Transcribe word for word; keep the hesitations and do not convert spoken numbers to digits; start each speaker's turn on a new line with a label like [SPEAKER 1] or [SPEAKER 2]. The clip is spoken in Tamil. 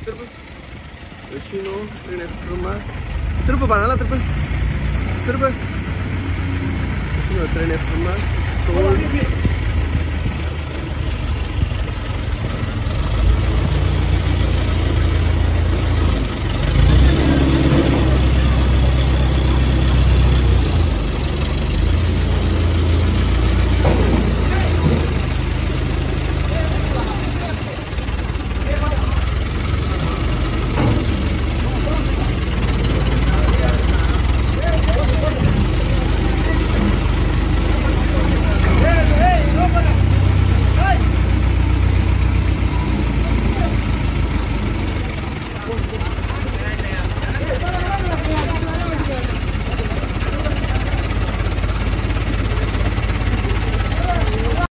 [SPEAKER 1] திருப்பு வெச்சினோ த்ரீ நைன்டி ரூமா திருப்புப்பா நல்லா திருப்பு திருப்பு வெச்சினோ த்ரீ நைன்டி ரூமா சோல்